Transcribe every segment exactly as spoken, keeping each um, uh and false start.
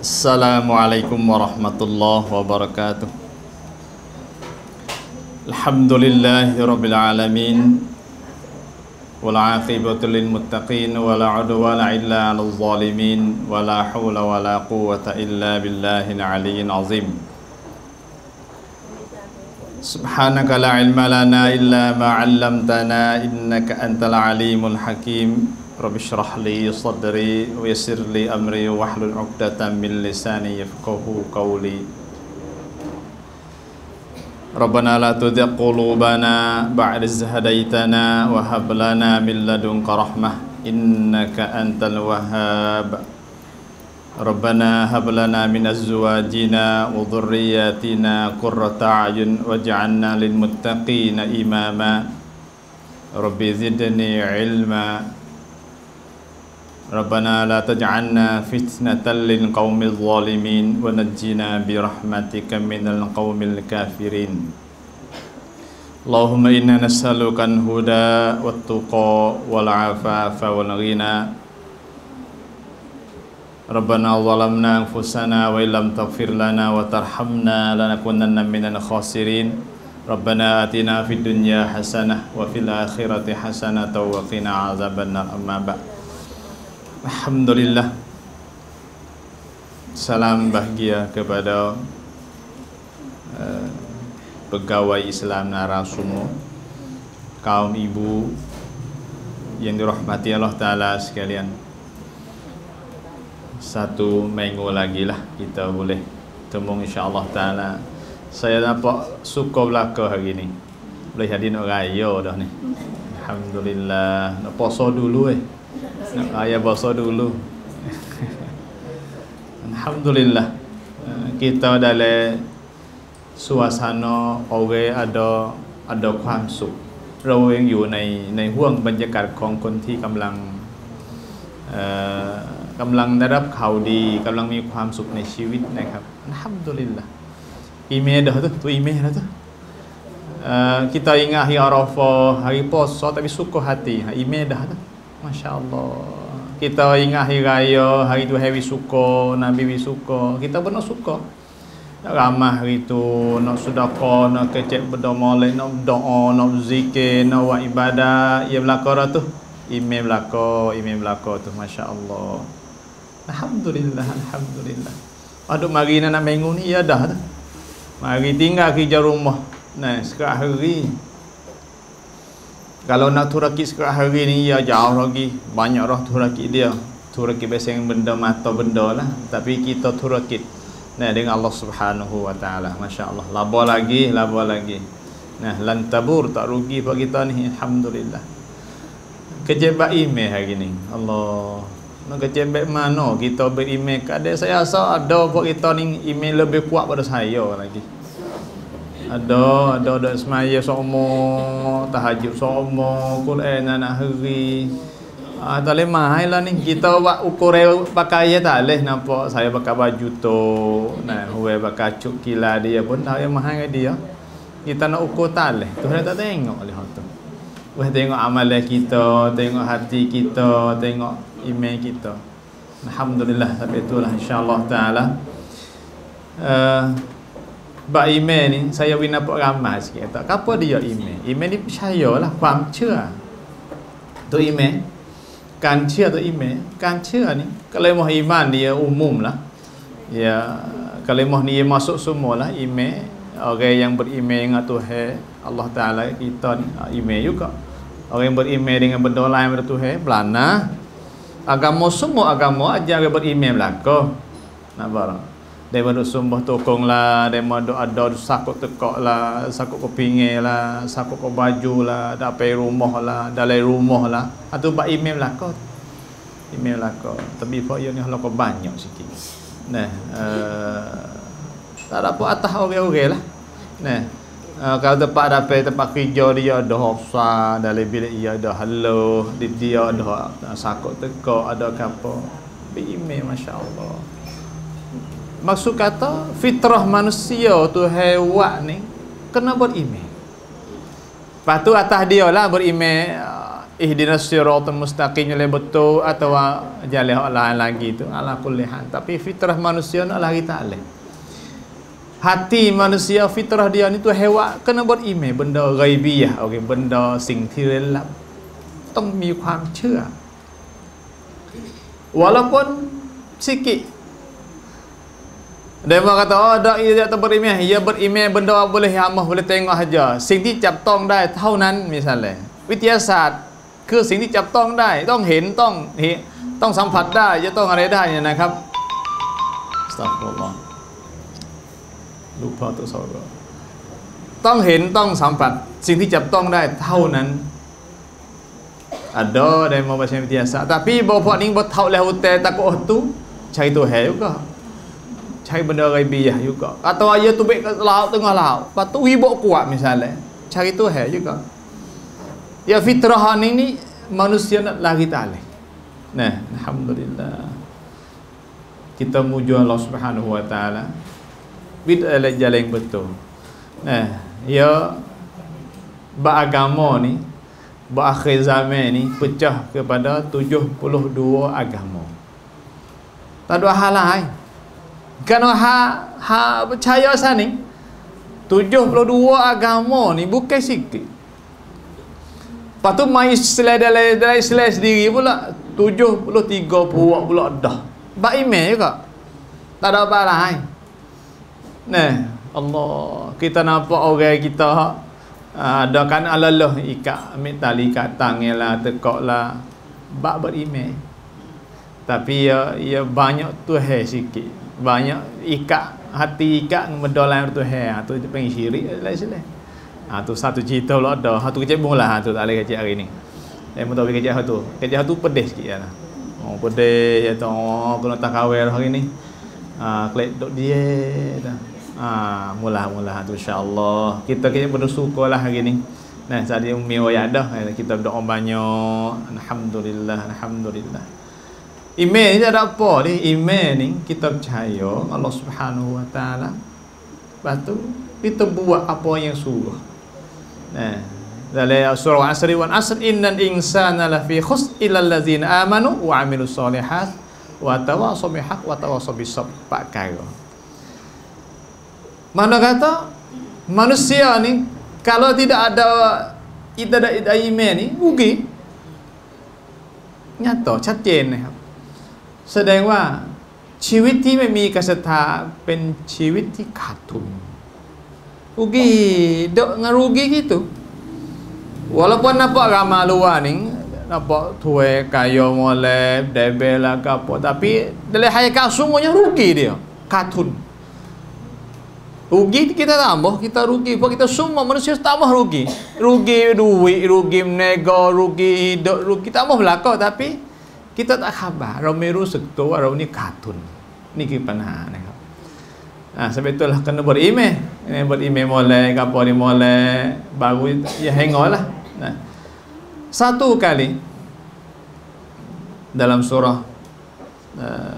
Assalamualaikum warahmatullahi wabarakatuh. Alhamdulillahi rabbil alamin. Wal aqibatu lil muttaqin wala udwana illa 'alal zalimin wala haula wala quwwata illa billahil aliyyil azim. Subhanaka la ilma lana illa ma 'allamtana innaka antal alimul hakim. Rabbi shrah li sadri wa yassir li amri wahlul 'uqdatam min lisani yafqahu qawli. Rabbana la tuzigh qulubana ba'da idh hadaytana wa hab lana min ladunka rahmah innaka antal wahhab. Rabbana hab lana min azwajina wa dhurriyyatina qurrata a'yun waj'alna lil muttaqina imama. Rabbi zidni ilma. Rabbana la taj'alna fitnatan lil qaumil zalimin wa najjina bi rahmatika minal qaumil kafirin. Allahumma inna nas'aluka al-huda wat tuqa wal 'afafa wal ghina. Rabbana zalamna anfusana wa illam taghfir lana wa tarhamna lanakunanna minal khasirin. Rabbana atina fid dunya hasanah wa fil akhirati hasanah wa qina azabannar. Amma ba'd. Alhamdulillah. Salam bahagia kepada uh, pegawai Islam narasumber, kaum ibu yang dirahmati Allah Ta'ala sekalian. Satu minggu lagi lah kita boleh temu insya-Allah Ta'ala. Saya nampak suka belaka hari ni. Boleh jadi nak raya dah ni. Alhamdulillah. Nak puasa dulu eh. Nak raya puasa dulu. Alhamdulillah. Kita dalam suasana orang ada ada ความสุข เราเองอยู่ในในห้วงบรรยากาศของคนที่กำลังเอ่อกำลังได้รับข่าวดีกำลังมีความสุขในชีวิตนะครับอัลฮัมดุลิลละห์อีเมลdah tu tu email dah tu uh, kita ingat hari Arafah hari puasa tapi suka hati ha, email dah tu masya-Allah. Kita ingat hari raya hari tu hari suka Nabi wi suka kita pun nak suka nak ramah hari tu nak sedekah nak kecek benda molek nak doa nak zikir nak buat ibadat ia belaka dah tu email belaka email belaka tu masya-Allah. Alhamdulillah alhamdulillah. Aduk mari nak minggu ni ya dah tu. Mari tinggal kerja rumah. Nah, sekarang hari. Kalau nak turakit sekarang hari ni ya jauh lagi. Banyak orang turakit dia. Turakit biasa yang benda mata benda lah. Tapi kita turakit. Nah, dengan Allah Subhanahu Wa Taala. Masya-Allah. Laba lagi, laba lagi. Nah, lantabur tak rugi buat kita ni. Alhamdulillah. Kejebak email hari ni. Allah. Nak kejebak mana kita beremail kat dia. Saya rasa ada buat kita ni email lebih kuat pada saya lagi. Ada, ada ada semaya semua, tahajud semua, Quran anak hari. Ah, tak boleh mahal lah ni. Kita buat ukur pakai tak boleh nampak saya pakai baju tu. Nah, huai pakai cuk kila dia pun tak boleh mahal dia. Kita nak ukur tak boleh. Tuhan tak tengok oleh hal tu. Wah tengok amalan kita, tengok hati kita, tengok email kita. Alhamdulillah sampai itulah insya-Allah taala. Uh, Bak email ni saya win nampak ramai sikit tak. Apa dia email? Email ni percayalah faham cia. Tu email. Kan cia tu email. Kan cia ni kalimah iman dia umum lah. Ya kalimah ni masuk semualah email. Orang yang beremail dengan Tuhan Allah Taala kita ni email juga. Orang yang beremail dengan benda lain daripada Tuhan belana. Agama semua agama ajar beremail belaka. Nak barang. Dia duk sembah tokong lah, dia duk ada sakut tekak lah, sakut ke pinggir lah, sakut ke baju lah, dapat rumah lah, dalam rumah lah. Atau buat email belaka. Email belaka. Tapi pak dia ni halak banyak sikit. Nah, uh, tak ada apa atas orang-orang lah. Nah, uh, kalau tempat dapat tempat kerja dia ada hafsa, dalam bilik dia ada hello, dia ada sakut tekak, ada apa. Bi email masya-Allah. Maksud kata fitrah manusia tu hewan ni kena beremail. Lepas tu atas dia lah beremail ihdinas siratal mustaqim jalan betul atau jalan hak lain lagi tu ala kulli hal. Tapi fitrah manusia nak lari tak leh. Hati manusia fitrah dia ni tu hewan kena beriman benda ghaibiyah, okey, benda singที่ลึกลับต้องมีความเชื่อ walaupun sikit. Dia kata oh dak ia tak beriman, ia beriman benda boleh amah boleh tengok saja. Singที่จับต้องได้เท่านั้น misalnya วิทยาศาสตร์คือสิ่งที่จับต้องได้ต้องเห็นต้องเห็นต้องสัมผัสได้จะต้องอะไรได้เนี่ยนะครับอัสตัฆฟิรุลลอฮ์ลูกพ่อตัวสอบต้องเห็นต้องสัมผัสสิ่งที่จับต้องได้เท่านั้น ada dari mau bahasa biasa tapi bawa ni buat tahu lah hotel takut tu cari tu hai juga cari benda ghaibiyah juga atau ayat tu baik ke laut tengah laut lepas tu hibuk kuat misalnya cari tu hai juga ya fitrah ni ni manusia nak lari talih. Nah, alhamdulillah kita muju Allah Subhanahu wa taala bid'ah jalan yang betul. Nah, ya beragama ni berakhir zaman ni pecah kepada tujuh puluh dua agama. Tak ada hal lain. Kerana ha ha percaya sana tujuh puluh dua agama ni bukan sikit. Lepas tu mai Islam dalam dalam Islam sendiri pula tujuh puluh tiga puak pula dah. Bak email juga. Tak ada apa lain. Nah, Allah kita nampak orang kita ada kan alalah ikat ambil tali kat tangan lah tekak lah bak beriman. Tapi ya ya banyak Tuhan sikit. Banyak ikat hati ikat mendolan Tuhan. Tu panggil syirik dalam Islam. Ha, tu satu cerita pula ada. Ha, tu kecil pun lah. Ha, tu tak boleh kecil hari ni. Saya pun tahu kecil tu. Kecil tu pedih sikit lah. Oh, pedih. Ya tu. Oh, kena tak kawal hari ni. Ha, klik duk dia. Ha, mula-mula tu insyaAllah. Kita kecil bersyukur lah hari ni. Nah, saat dia umi wayah dah. Kita berdoa banyak. Alhamdulillah. Alhamdulillah. Iman ni tak ada apa ni. Iman ni kita percaya Allah Subhanahu wa taala. Lepas tu kita buat apa yang suruh. Nah, dalam surah Asr wal Asr innal insana lafi khusr illa allazina amanu wa amilus solihat wa tawassaw bil haqq wa tawassaw bis sabr. Pak kaya. Mana kata manusia ni kalau tidak ada ibadah iman ni rugi. Nyata ชัดเจนนะครับแสดงว่าชีวิตที่ไม่มีการศรัทธาเป็นชีวิตที่ขาดทุน rugi dok ngarugi gitu. Walaupun nampak ramai luar ni nampak tuai kaya molek debel lah ke apa, tapi dalam hakikat sungguhnya rugi dia, katun. Rugi kita tambah, kita rugi, sebab kita semua manusia tambah rugi. Rugi duit, rugi menega, rugi hidup, rugi tambah belakang, tapi kita tak khabar. Orang meru sektor, orang ni katun. Ni kepanah ni. Nah, sebab itulah kena beriman. Ini beriman molek, apa ni molek, baru ya hengolah. Nah, satu kali dalam surah uh,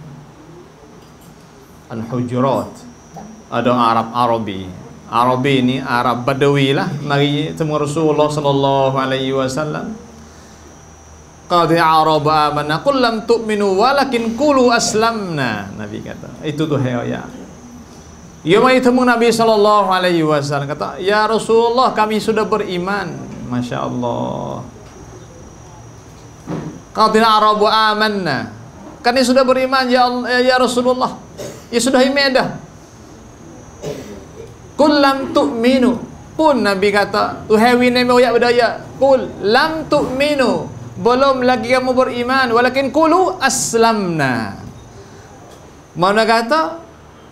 Al-Hujurat ada Arab Arabi. Arabi ni Arab Badawi lah. Mari temu Rasulullah sallallahu alaihi wasallam. Qad Araba amanna qul lam tu'minu walakin qulu aslamna. Nabi kata. Itu tu ya. Ya mai temu Nabi sallallahu alaihi wasallam kata, "Ya Rasulullah, kami sudah beriman." Masya-Allah. Qad Arabu amanna. Kami sudah beriman ya Allah, ya Rasulullah. Ya sudah iman dah. Qul lam tu'minu. Pun Nabi kata, "Tuhai wini moyak berdaya." Qul lam tu'minu. Belum lagi kamu beriman, walakin qulu aslamna. Mana kata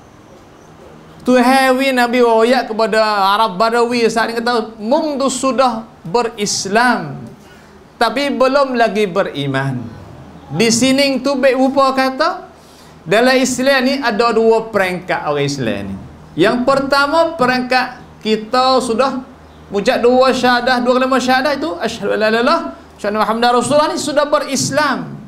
Tuhawi Nabi royak kepada Arab Badawi saat ini kata mung tu sudah berislam tapi belum lagi beriman. Di sini tu baik rupa kata dalam Islam ni ada dua peringkat orang Islam ni. Yang pertama peringkat kita sudah ucap dua syahadah, dua kalimah syahadah itu asyhadu an la ilaha illallah asyhadu anna muhammadar rasulullah ni sudah berislam.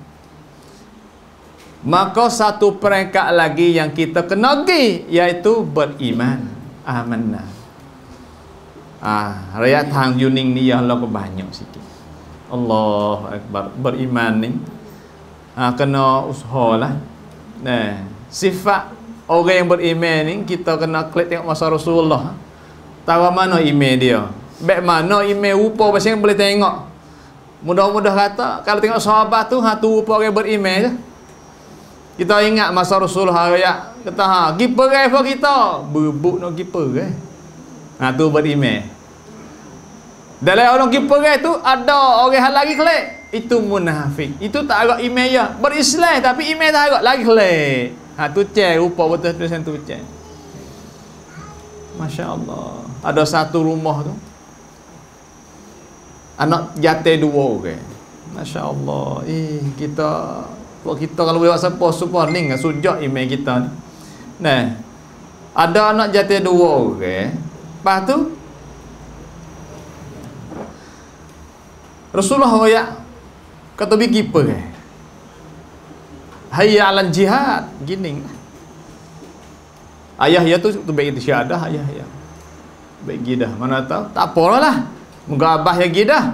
Maka satu peringkat lagi yang kita kena pergi iaitu beriman. Amanah. Ah, rakyat hang Yuning ni yang lo banyak sikit. Allahu Akbar. Beriman ni ha, kena usahalah. Nah, sifat orang yang beriman ni kita kena klik tengok masa Rasulullah. Tahu mana iman dia. Baik mana iman rupa pasal boleh tengok. Mudah-mudah kata kalau tengok sahabat tu ha tu rupa orang beriman je. Kita ingat masa Rasulullah ayat kata ha gi perai apa kita berebut nak gi perai. Ha tu beriman. Dalam orang gi perai tu ada orang hal lagi klik. Itu munafik. Itu tak agak iman ya. Berislam tapi iman tak agak lagi klik. Ha tu cek rupa betul tu sen tu cek. Masya-Allah. Ada satu rumah tu. Anak jatuh dua orang. Masya-Allah. Eh kita buat kita kalau boleh buat siapa suponing sujud iman kita ni. Nah. Ada anak jatuh dua orang. Lepas tu Rasulullah ayat kata bagi apa eh? Hayya 'alal jihad, gini. Ayah ya tu tu bagi syahadah ayah ya. Bagi dah, mana tahu? Tak apalah. Moga abah ya dah.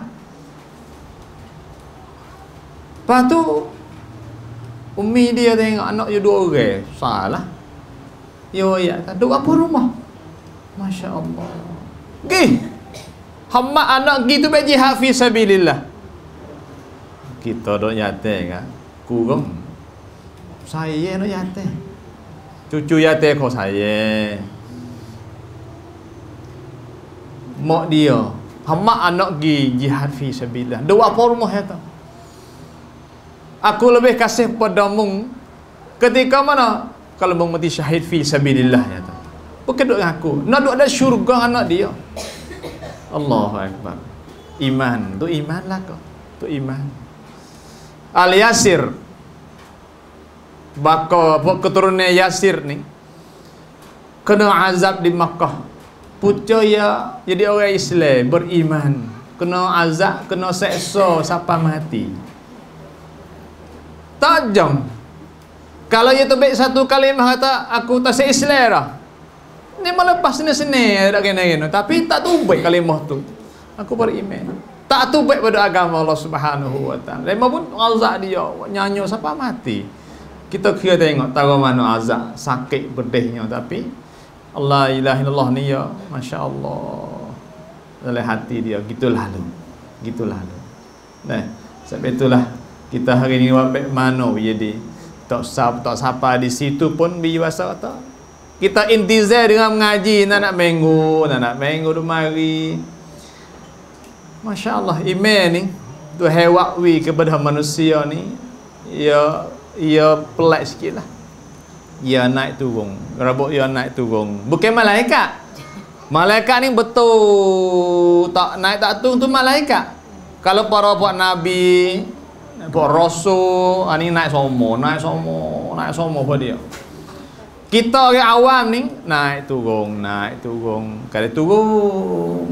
Lepas tu umi dia tengok anak dia dua orang. Salah. Yo ya, duduk apa rumah? Masya-Allah. Gi. Hamma anak gitu bagi hafiz sabilillah. Kita dok yatim kan. Kurang. Saya nak yatim. Cucu yatim kau saya. Mak dia. Hamma anak gi jihad fi sabilillah. Dua apa rumah itu? Aku lebih kasih padamu ketika mana kalau mau mati syahid fi sabilillah ya tu. Bukan duk dengan aku. Nak duk ada syurga anak dia. Allahu Akbar. Iman, tu iman lah kau. Tu iman. Al-Yasir. Baka keturunan Yasir ni kena azab di Makkah. Pucuk ya jadi orang Islam beriman. Kena azab, kena seksa sampai mati. Tajam. Kalau dia tu baik satu kalimah kata aku tak se-Islam dah. Ni malah lepas seni-seni tak kena-kena. Tapi tak tubaik kalimah tu. Aku beriman. Tak tubaik pada agama Allah Subhanahu wa taala. Lema pun azab dia nyanyo sampai mati. Kita kira tengok tahu mana azab sakit pedihnya tapi Allah ilaha illallah ni ya masya-Allah. Dalam hati dia gitu lalu. Gitu lalu. Nah, sebab itulah kita hari ni buat baik mana jadi tak sap tak sapa di situ pun biasa kata kita intizar dengan mengaji nak nak minggu nak nak minggu tu mari. Masya-Allah iman ni tu hewakwi kepada manusia ni ia ia pelik sikitlah. Ia naik turun. Rabuk ia naik turun. Bukan malaikat. Malaikat ni betul tak naik tak turun tu malaikat. Kalau para buat nabi, buat rasul, ni naik somo, naik somo, naik somo pada dia. Kita orang awam ni naik turun, naik turun, kali turun.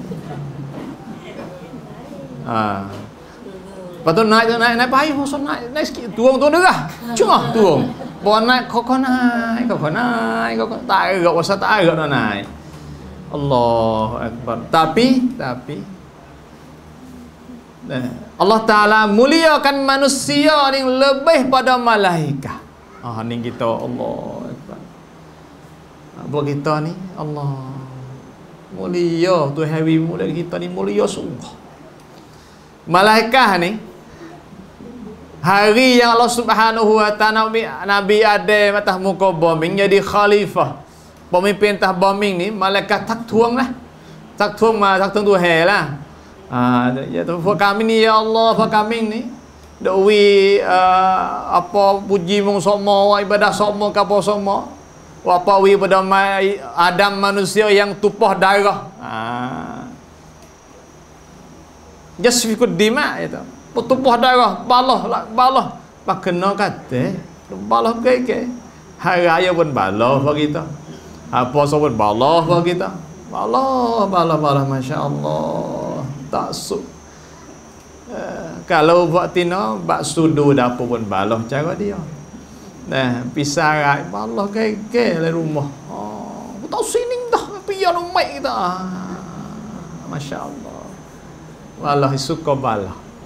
Ah. Lepas tu naik tu naik naik payah masuk naik naik sikit turun turun dah. Cuma turun. Bawa naik kok naik kok naik kok tak agak pasal tak agak nak naik. Allahu Akbar. Tapi tapi Allah Ta'ala muliakan manusia ni lebih pada malaikat. Ah ni kita Allah Akbar. Buat kita ni Allah mulia tu hari mulia kita ni mulia sungguh. Malaikat ni hari yang Allah Subhanahu wa taala Nabi Adam atas muka bumi jadi khalifah. Pemimpin atas bumi ni malaikat tak tuang lah. Tak tuang mah tak tuang Tuhan lah. Ah ya tu kami ni ya Allah fa kami ni dewi uh, apa puji mung somo ibadah somo ka apa somo. Apa wi pada Adam manusia yang tumpah darah. Ah jasfikud dima itu. Tumpah darah, balah balah. Pak kena kata, balah ke-ke. Hari raya pun balah bagi kita. Apa so pun balah bagi kita. Balah, balah, balah masya-Allah. Tak su. Uh, kalau buat tina bak sudu dapur pun balah cara dia. Nah, pisarai balah ke-ke le rumah. Oh, tak sining dah pian umai kita. Ah, masya-Allah. Wallahi suka balah.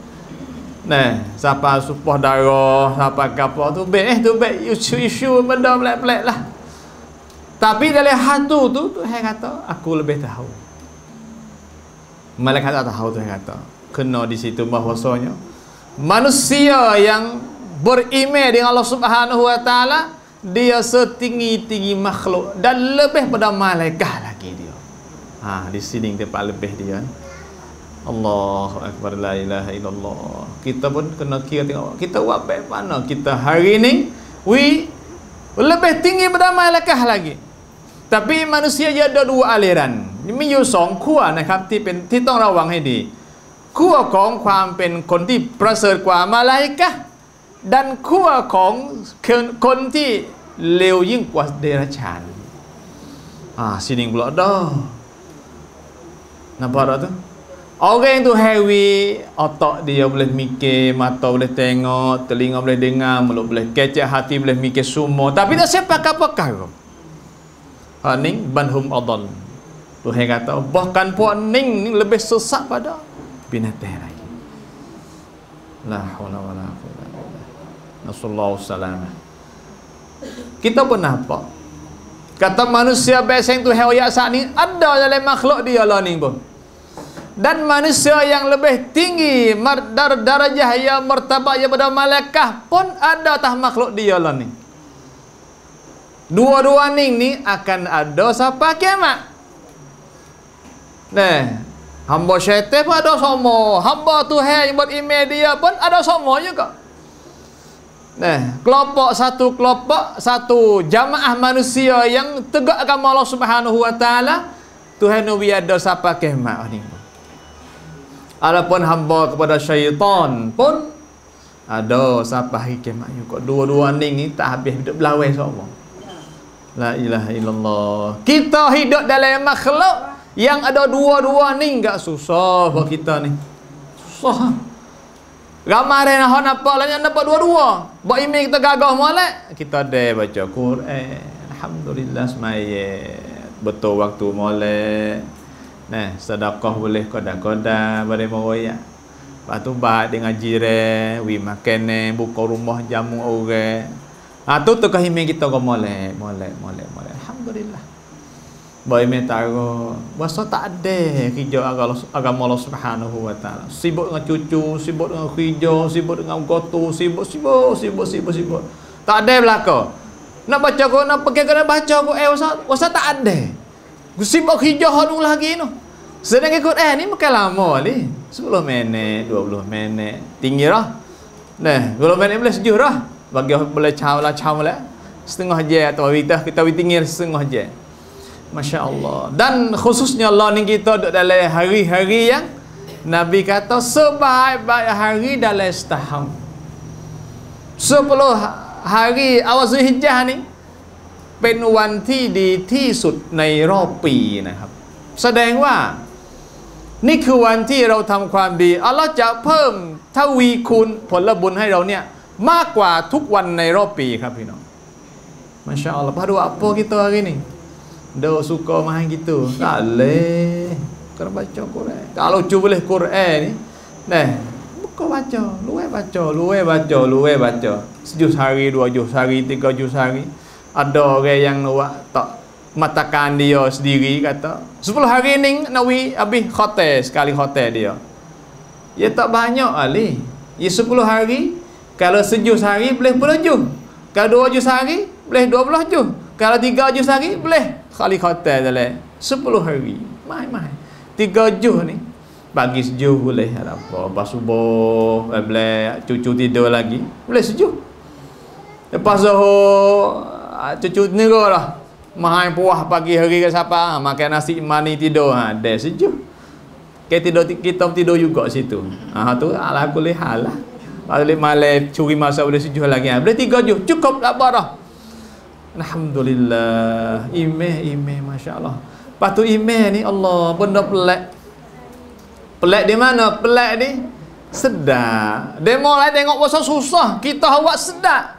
Nah, siapa supah darah, siapa kapal tu baik eh tu baik isu-isu benda pelik-pelik lah. Tapi dalam hatu tu Tuhan kata aku lebih tahu. Malaikat tak tahu Tuhan kata. Kena di situ bahwasanya manusia yang beriman dengan Allah Subhanahu wa taala dia setinggi-tinggi makhluk dan lebih pada malaikat lagi dia. Ha, di sini tempat lebih dia. Allahu akbar, la ilaha illallah. Kita pun kena kira tengok kita buat baik mana kita hari ni we lebih tinggi pada malaikat lagi. Tapi manusia dia ada dua aliran.มีอยู่สองขั้วนะครับที่เป็นที่ต้องระวังให้ดีขั้วของความเป็นคนที่ประเสริฐกว่ามาลาอิกะห์danขั้วของคนที่เลวยิ่งกว่าเดรัจฉาน Ah, sini pula dah. Nampak tak tu? Orang tu heavy, otak dia boleh mikir, mata boleh tengok, telinga boleh dengar, mulut boleh kecek, hati boleh mikir semua. Tapi tak siapa pakar-pakar. Ha ning banhum adall. Tuhan kata bahkan puak ning ni lebih sesat pada binatang lagi. La haula wala quwwata illa billah. Nasallahu salamah. Kita pun nampak kata manusia beseng tu hewaya saat ni ada dalam makhluk dia lah ni pun. Dan manusia yang lebih tinggi dar darajah ya martabat ya pada malaikat pun ada tah makhluk dia lah ni. Dua-dua ning ni akan ada sampai kiamat. Nah, hamba syaitan pun ada sama, hamba Tuhan yang beriman dia pun ada sama juga. Nah, kelompok satu kelompok satu jamaah manusia yang tegak agama Allah Subhanahu wa taala, Tuhan Nabi ada sampai kiamat ni. Adapun hamba kepada syaitan pun ada sampai hari kiamat juga. Dua-dua ning ni tak habis hidup belawai sama. La ilaha illallah. Kita hidup dalam makhluk yang ada dua-dua ni enggak susah buat kita ni. Susah. Ramai nak nampak lah yang nampak dua-dua. Buat email kita gagah molek, kita ada baca Quran. Alhamdulillah semayat. Betul waktu molek. Nah, sedekah boleh kodak-kodak bari meroyak. Lepas tu baik dengan jiran, wi makan buka rumah jamu orang. Ha tu tu kahiming kita ko molek, molek, molek, molek. Alhamdulillah. Baik metaro, masa tak ada kerja agama Allah Subhanahu wa taala. Sibuk dengan cucu, sibuk dengan kerja, sibuk dengan gotu, sibuk sibuk sibuk sibuk sibuk. Tak ada belaka. Nak baca ko, nak pergi kena baca ko eh wasa wasa tak ada. Sibuk kerja hanu lagi tu. Sedang ikut eh ni makan lama ni. sepuluh minit, dua puluh minit. Tinggi dah. Nah, dua puluh minit boleh sejuk dah. Bagi boleh caw lah caw lah. Setengah jam atau kita kita tinggi setengah jam. Masya Allah. Dan khususnya Allah ni kita duduk dalam hari-hari yang Nabi kata sebaik-baik hari dalam setahun. Sepuluh hari awal Zulhijjah niเป็นวันที่ดีที่สุดในรอบปีนะครับแสดงว่านี่คือวันที่เราทำความดีอัลลอฮ์จะเพิ่มทวีคูณผลบุญให้เราเนี่ยมากกว่าทุกวันในรอบปีครับพี่น้องมาชาอัลลอฮ์pada apa kita hari ni dah suka main gitu tak boleh kena baca Quran kalau cuba boleh Quran ni nah buka baca luai baca luai baca luai baca sejus hari dua juz hari tiga juz hari. Ada orang yang nak tak matakan dia sendiri kata sepuluh hari ni Nawi habis khotel sekali khotel dia. Ya tak banyak ali. Ya sepuluh hari kalau sejus hari boleh sepuluh juz. Kalau dua juz hari boleh dua puluh juz. Kalau tiga juz hari boleh kali khotel dalam sepuluh hari. Mai-mai. tiga juz ni bagi sejus boleh ada apa. Lepas subuh boleh cucu tidur lagi. Boleh sejus. Lepas zuhur cucu nera lah mahal puah pagi hari ke siapa makan nasi mani tidur ha dah sejuk kita tidur kita tidur juga situ ha tu ala kulli hal lah balik malam curi masa boleh sejuk lagi ha boleh tiga juz cukup tak apa dah. Alhamdulillah imeh imeh masya-Allah. Lepas tu imeh ni Allah benda pelik pelik di mana pelik ni sedap demo lah tengok pasal susah kita awak sedap.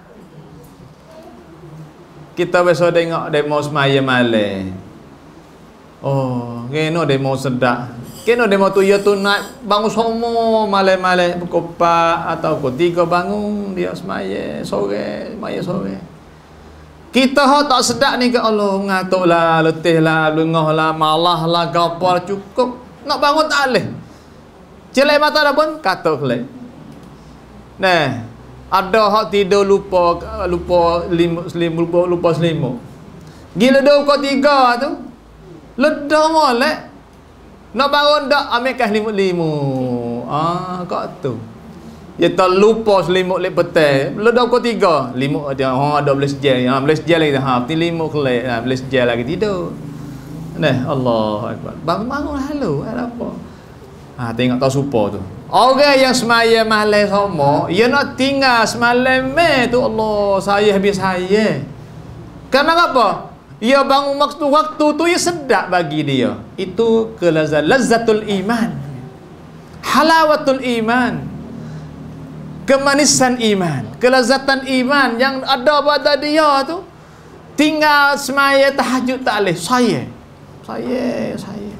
Kita biasa tengok demo semaya malam. Oh, kena demo sedap. Kena demo tu ya tu naik bangun semua malam-malam pukul empat atau pukul tiga bangun dia semaya sore, semaya sore. Kita hak tak sedap ni ke Allah ngatuklah, letihlah, lengahlah, malahlah, gapar cukup. Nak bangun tak boleh. Celai mata dah pun katuk kelek. Nah, ada hak tidur lupa lupa lim, selim, lupa lupa selimut. Gila dua pukul tiga tu. Ledah molek. Nak bangun dak ambilkan selimut-limut. Ah, kat tu. Dia tak lupa selimut lek petang. Ledah pukul tiga, limut dia ha ada boleh sejal. Ha boleh sejal lagi. Ha ti limut kelek. Ha boleh sejal lagi tidur. Nah, Allahu akbar. Bangun-bangun halu, ada apa? Ha tengok tahu supo tu. Orang yang semaya malam sama, dia nak tinggal semalam me tu Allah, saya habis saya. Kenapa apa? Dia bangun waktu waktu tu ia sedap bagi dia. Itu kelazat lazzatul iman. Halawatul iman. Kemanisan iman, kelazatan iman yang ada pada dia tu. Tinggal semaya tahajud tak boleh. Saya. Saya, saya.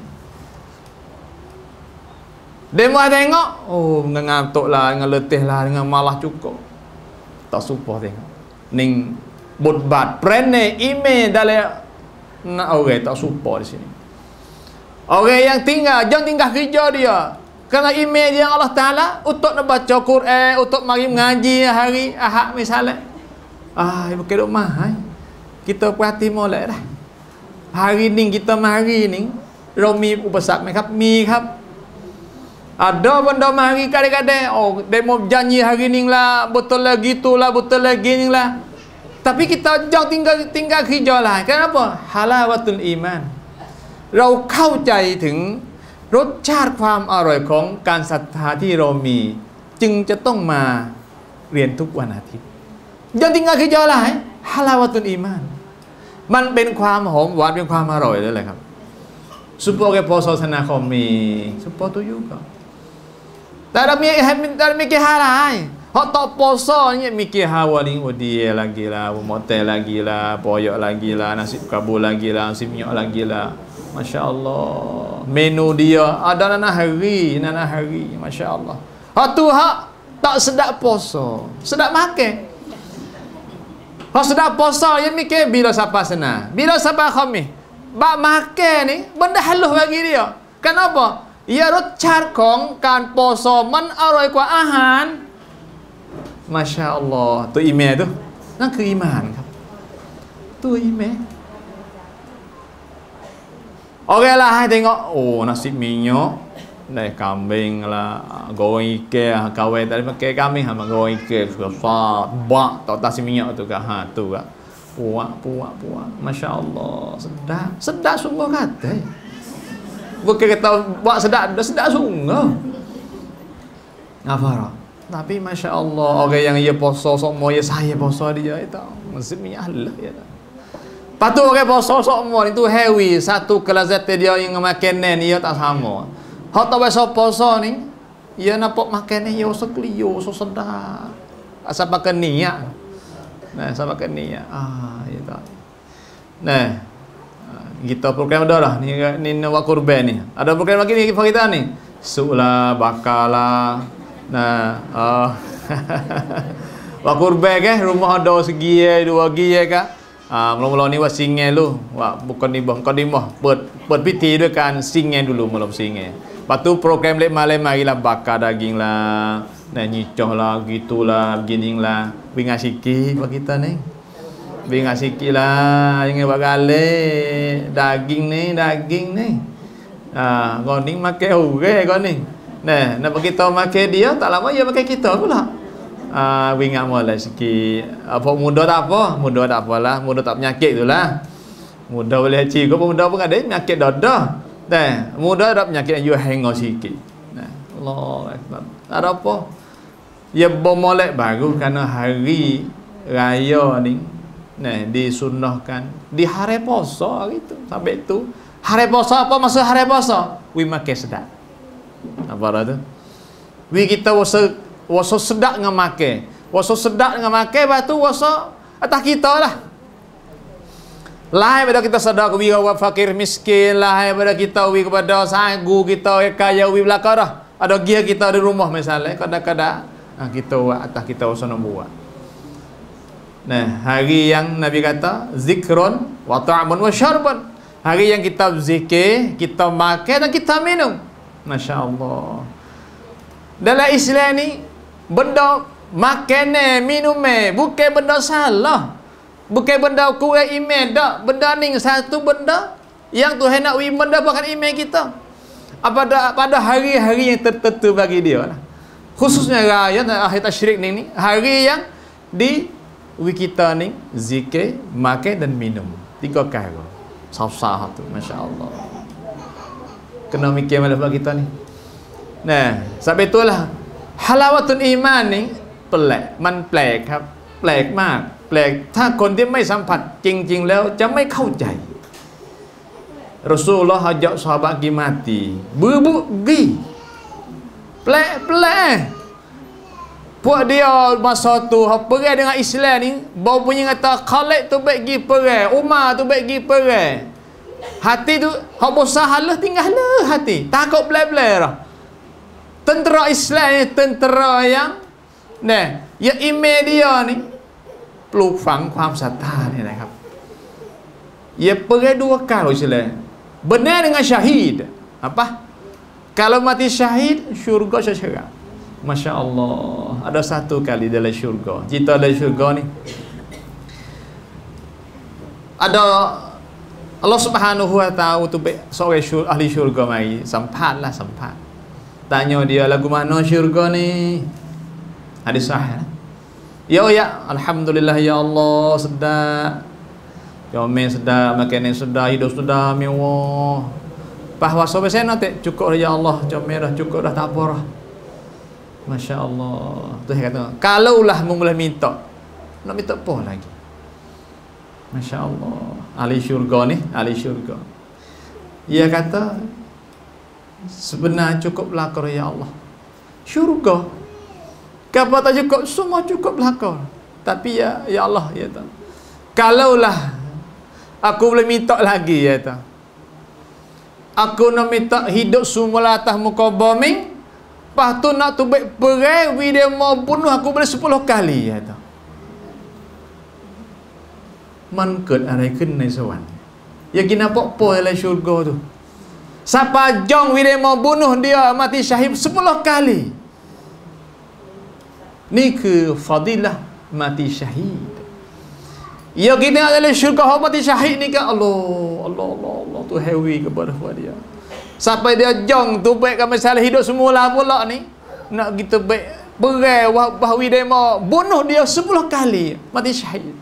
Demo tengok, oh ngantuk lah, dengan letih lah, dengan malah cukup. Tak supa tengok. Ning bodbat, prene, email dalam nak orang tak supa di sini. Orang yang tinggal, jangan tinggal kerja dia. Kerana email dia Allah Ta'ala untuk nak baca Quran, untuk mari mengaji hari Ahad misalnya. Ah, bukan duk mahal. Kita perhati molek dah. Hari ni kita mari ni, Romi upasak maiครับมีครับ ada benda mari kadang-kadang oh demo janji hari ni lah betul lah gitulah betul lagi ni lah. Tapi kita jangan tinggal tinggal kerja lah. Kenapa? Halawatul iman. เราเข้าใจถึงรสชาติความอร่อยของการศรัทธาที่เรามีจึงจะต้องมาเรียนทุกวันอาทิตย์ Jangan tinggal kerja lah. Halawatul iman. มันเป็นความหอมหวานเป็นความอร่อยเลยแหละครับ Supaya puasa sana kami supaya tu juga. Tak ada mikir tak ada mikir halai. Hak tak puasa ni mikir hawa ni oh dia lagi lah, motel lagi lah, poyok lagi lah, nasi kabul lagi lah, nasi minyak lagi lah. Masya-Allah. Menu dia ada nana hari, nana hari. Masya-Allah. Hak tu hak tak sedap puasa, sedap makan. Hak sedap puasa dia mikir bila siapa sana, bila siapa kami. Bak makan ni benda halus bagi dia. Kenapa? Ia รสชาติของการปอซอมันอร่อยกว่าอาหาร Masya Allah. Tu iman tu. นั่นคืออีหม่านครับ Tu iman. Orang lah tengok oh nasi minyak, nasi kambing lah, goreng ikan, kawan tadi pakai kambing hama goreng ikan, susah, bak tak nasi minyak tu kah ha tu kah. Puak, puak, puak. Masya Allah. Sedap. Sedap sungguh kata. Bukan kata buat sedap. Sedap sungguh. Apa? Tapi Masya Allah. Orang yang ia puasa semua. Ya saya puasa dia. Itu. Maksudnya Allah. Ya. Lepas tu orang puasa semua. Itu heavy. Satu kelazatan dia yang makanan. Ia tak sama. Hak tak biasa puasa ni. Ia nampak makanan. Ia rasa kelio. Rasa sedap. Asal pakai niat. Nah, sama kan ni ya. Ah, ya tak. Nah, kita program dah lah. Ni ni nak kurban ni. Ada program lagi ni kita ni. Suklah, bakalah. Nah, ah. Wa kurban ke rumah ada segi dua gi ke. Ah, mula-mula ni wa singai lu. Wa bukan ni bah, bukan ni bah. เปิด เปิด พิธีด้วยการsingai dulu malam singai. Lepas tu program lek malam marilah bakar daging lah. Nah nyicoh lah, gitulah, begini lah. Bingat sikit buat kita ni. Bingat sikit lah. Jangan buat galik. Daging ni, daging ni. Ah, kau ni makan orang kau ni. Nah, nak kita makan dia, tak lama dia makan kita pula. Ah, bingat mulai sikit. Apa muda tak apa? Muda tak apalah. Muda tak penyakit tu lah. Muda boleh haji. Kau muda pun ada penyakit dadah. Nah, muda ada penyakit yang you hangor sikit. Nah, Allah Akbar. Ada apa? Ya bermolek baru kerana hari raya ni nah disunnahkan di hari puasa gitu. Sampai tu hari puasa apa masa hari puasa? We makan sedap. Apa dah tu? We kita wasa wasa sedap dengan makan. Wasa sedap dengan makan lepas tu wasa atas kita lah. Lahir pada kita sedar wi fakir miskin, lahir pada kita wi kepada sagu kita kaya wi belaka dah. Ada gia kita di rumah misalnya, kadang-kadang ha, kita buat atas kita usah buat. Nah, hari yang Nabi kata zikrun wa ta'mun wa syarbun. Hari yang kita zikir, kita makan dan kita minum. Masya-Allah. Dalam Islam ni benda makan minum bukan benda salah. Bukan benda kurang iman dak. Benda ni satu benda yang Tuhan nak mendapatkan iman kita. Pada pada hari-hari yang tertentu bagi dia lah. Khususnya raya akhir tasyrik ni, ni hari yang di wi kita ni zikir, makan dan minum. Tiga kali. Sah-sah tu, masya-Allah. Kena mikir malah bagi kita ni. Nah, sebab itulah halawatul iman ni pelik, man pelikครับแปลกมากแปลกถ้าคนที่ไม่สัมผัสจริงๆแล้วจะไม่เข้าใจ Rasulullah ajak sahabat pergi mati berbuk gi pelik-pelik puak dia masa tu hak perang dengan Islam ni bau punya kata Khalid tu baik pergi perang, Umar tu baik pergi perang, hati tu hak besar halah tinggal lah hati takut pelik-pelik dah. Tentera Islam ni tentera yang nah, yang iman dia ni ปลูกฝังความศรัทธานี่นะครับ ia pergi dua kali Islam benar dengan syahid apa kalau mati syahid syurga secara Masya Allah ada satu kali dalam syurga cerita dalam syurga ni ada Allah Subhanahu Wa Taala tu seorang syur, ahli syurga mai sampatlah sampat tanya dia lagu mana syurga ni hadis sahih ya ya alhamdulillah ya Allah sedap Yomen sedap, makanan sedap, hidup sedap, mewah. Bahwa sampai saya nanti cukup ya Allah, comel dah cukup dah tak apa dah. Masya Allah. Tu saya kata, kalaulah mula minta, nak minta apa lagi? Masya Allah. Ahli syurga ni, ahli syurga. Ia kata, sebenarnya cukup belakang ya Allah. Syurga. Kapal tak cukup, semua cukup belakang. Tapi ya, ya Allah, ya tak. Kalaulah aku boleh minta lagi ya tak. Aku nak minta hidup semula atas muka bumi. Lepas tu nak tu baik perang dia mau bunuh aku boleh sepuluh kali ya tak. มันเกิดอะไรขึ้นในสวรรค์อยากกินapa apa dalam syurga tu. Siapa jong dia mau bunuh dia mati syahid sepuluh kali. Niคือ fadilah mati syahid. Ya kita dalam syurga mati syahid ni kan Allah Allah Allah Allah tu heavy kepada dia. Sampai dia jong tu baik kan masalah hidup semula pula ni nak kita baik berai bahawa dia mau bunuh dia sepuluh kali mati syahid.